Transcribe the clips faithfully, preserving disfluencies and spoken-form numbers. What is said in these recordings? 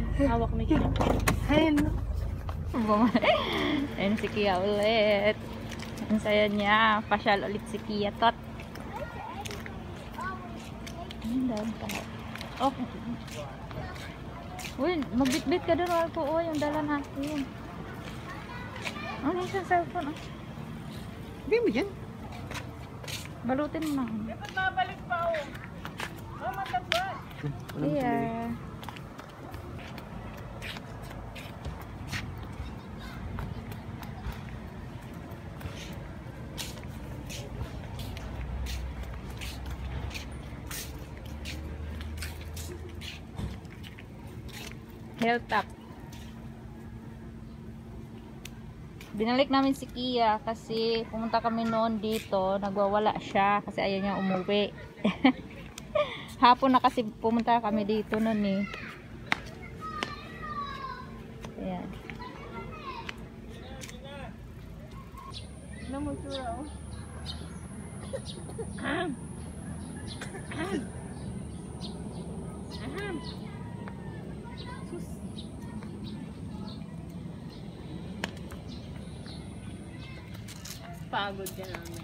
Hawak ni Kia. Ayun. Ayun si Kia ulit. Ang saya niya. Pasyal ulit si Kia tot. Ang dami tao. Oh. Uy, magbitbit ka doon. Wala po. Oh, yung dala natin. Ano yung cellphone? Oh. Hindi mo dyan. Balutin mo na. Dapat mabalik pa oh. Oh, matagbat. Yeah. Hilltop. Binalik namin si Kia kasi pumunta kami noon dito, nagwawala siya kasi ayaw niya umuwi. Hapon na kasi pumunta kami dito noon eh. Ayan. Ano mo sura oh? Aham. Aham. Aham. Sus. Pagod ka namin.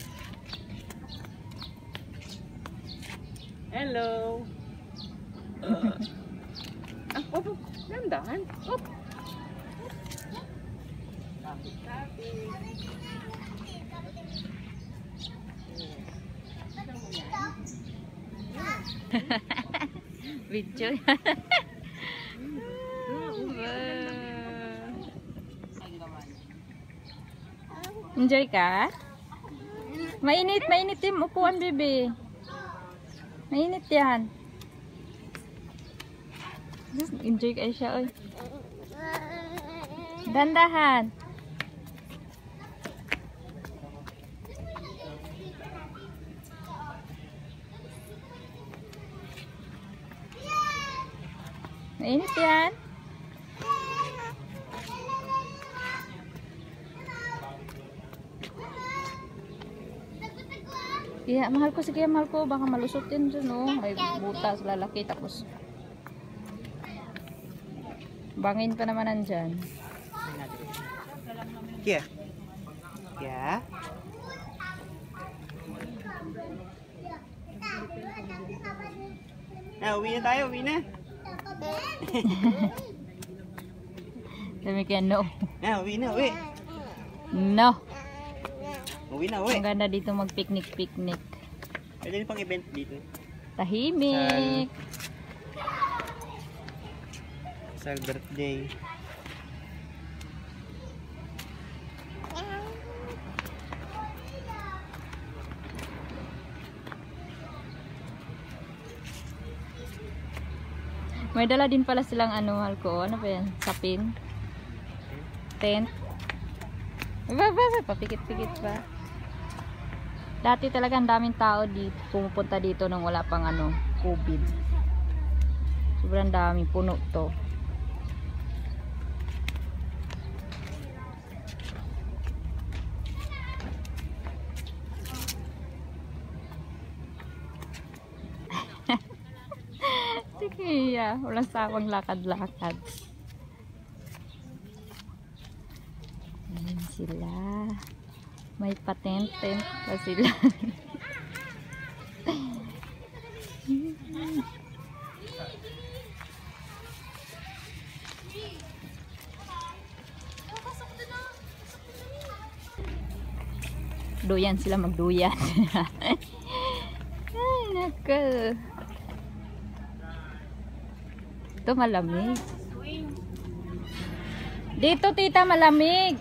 Hello. Uh. Ah, op, op. Landahan. Op. Tapos, tapos. Video. Enjoy ka? Mainit, mainit yung upuan, bebe. Mainit yan. Enjoy ka siya, oy. Dandahan. Mainit yan. Kaya mahal ko, sige mahal ko, baka malusot din dyan, oh. May butas, lalaki, tapos bangin pa naman nandyan. Kia. Kia. Ah, uwi na tayo, uwi na. Sabi kaya no. Ah, uwi na, uwi. No. Uwi na, uwi. Ang ganda dito mag-picnic-picnic. Pwede pang event dito. Tahimik. Sa birthday. May dala din pala silang ano, alcohol. Ano ba yan? Sapin? Tent? Ba, ba, ba, papikit-pikit pa. Dati talaga ang daming tao dito, pumupunta dito nung wala pang ano, COVID. Sobrang daming, puno to. Tikiya, walang sawang lakad-lakad. Ayan sila. May patent-tent pa sila. Duyan sila, magduyan. Ay, naka. Ito malamig. Dito tita malamig.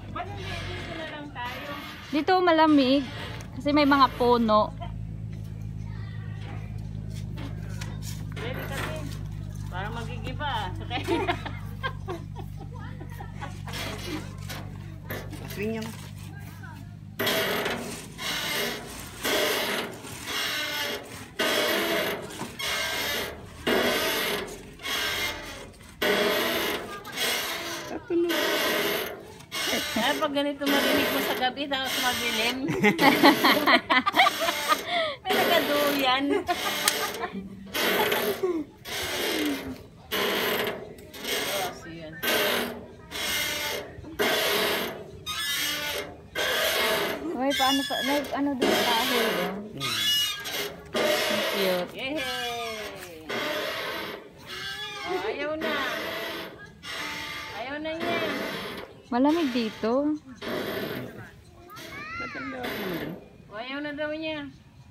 Dito malamig kasi may mga puno. Ready kami. Para magigiba. Okay. Swing niya. Ay, pag ganito marinig mo sa gabi, tapos madilim. May nagaduyan. yan. Uy, paano pa, may ano doon sa kahoy doon? Cute. Yehey! Oh, ayaw na. Ayaw na niya. Malamig dito. Oh, ayaw na daw niya.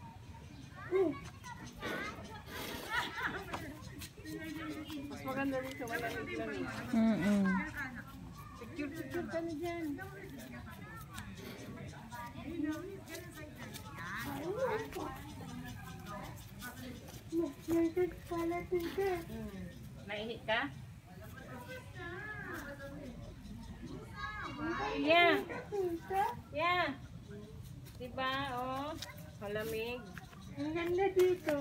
Mas maganda dito, malamig lang eh. Mm-mm. Picture, picture ka na dyan. Hmm. Naihi ka? Yeah. Yeah. Diba, oh. Malamig. Ang ganda dito.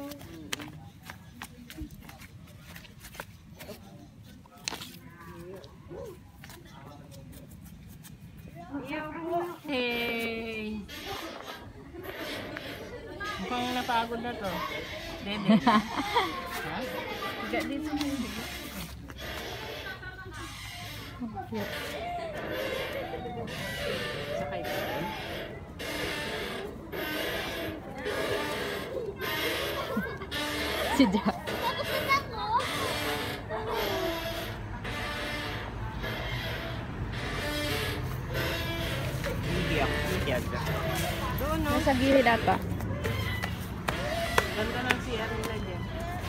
Hey. Mukhang napagod na to. Dede. Ha? Higa dito. Higa. Cute. Sakay ka. Si Jack. Hindi ako. Hindi ako. Doon, no? Nasa gilid ata. Ganda ng C R nila dyan.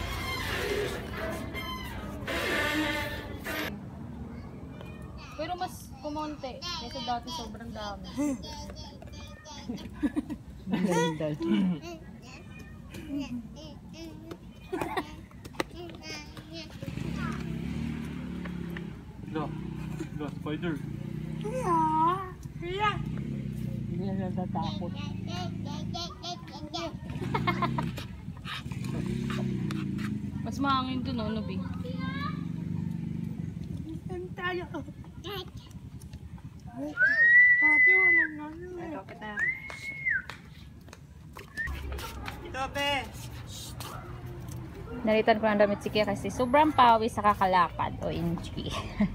Pero mas kumonte. Kasi dati sobrang dami. Look, look, spider. Hindi na natatakot. Mas mahangin dun, no, Nubi? Ito kita. Ito, pe. Nalitan ko ng damit si Kia kasi sobrang pawis sa kakalakad. O inchi.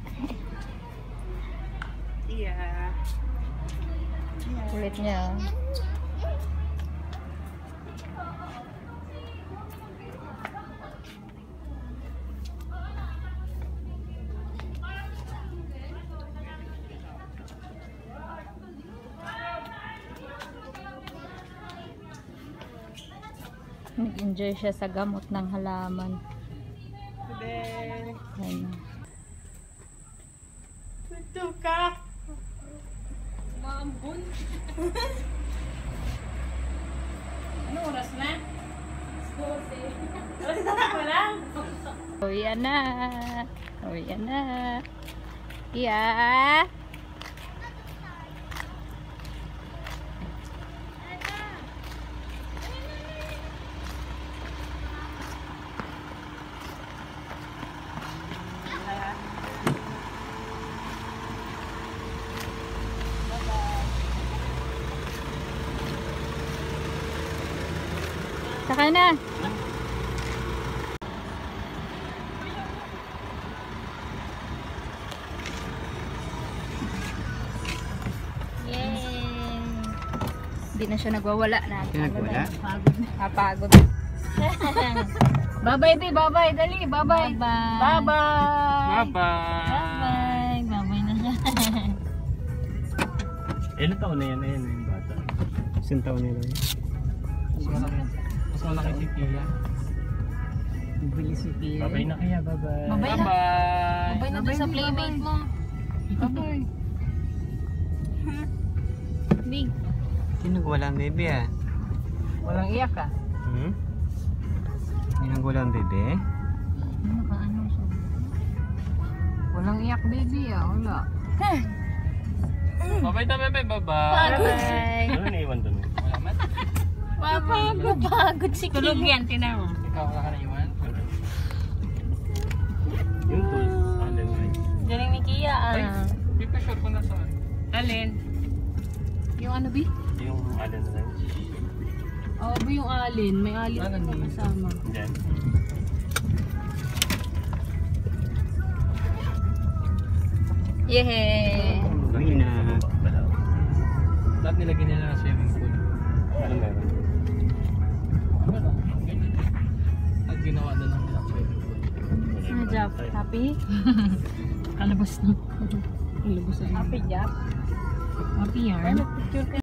Yeah. Kulit niya. oh. Nag-enjoy siya sa gamot ng halaman. Then, Ayan. ito ka. Maambun. Ano oras na? Dose. Oras na pa lang. Uwian na. Uwian na. Yeah. Saka na. Yay! Hindi na siya nagwawala na. Nagwala? Pagod na. Ah, pagod. Bye-bye, Bi. Bye-bye. Dali. Bye-bye. Bye-bye. Bye-bye. Bye-bye! Bye-bye. Bye-bye na siya. Ilan taon na yan? Ayan na yung bata. Isang taon na yun. Mas malaki. Mas malaki si Kia. Bili si Pia. Babay na kaya, bye-bye. Babay na. Bye-bye! Bye na dun sa playmate mo. Bye-bye! Big. Sino walang bebe ah? Walang iyak ka. Hmm? Sino walang bebe? Ano ka? Ano siya? Walang iyak, baby ah. Wala. Bye-bye ta, bye-bye! Bye-bye! Bye-bye. Ano naiwan doon? Wala man? Pagod. Pagod si Tulog yan, tinan mo. Ikaw wala ka naiwan? Yung tools. Alin mo Galing ni Kia Ay, ah. di pa sure kung nasaan. Alin? Yung ano, Bi? Yung alin na lang. Oo, Bi, yung alin. May alin Ah, pa nandun. kasama. Diyan. Yehey! Uy na. Lahat nilagyan nila ng swimming pool. Ano meron? Wala. Ganyan. At ginawa na lang nila swimming pool. Ano, Jap? Happy? Kalabas na. Kalabas na. Happy, Jap? Happy yarn. Ay, nagpicture ka.